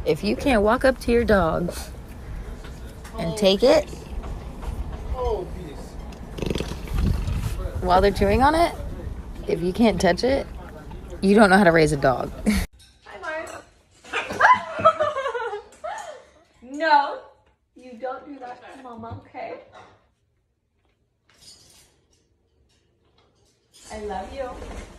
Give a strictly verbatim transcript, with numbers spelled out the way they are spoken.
If you can't walk up to your dog and take it while they're chewing on it, if you can't touch it, you don't know how to raise a dog. Hi, Mark. No, you don't do that to Mama, okay? I love you.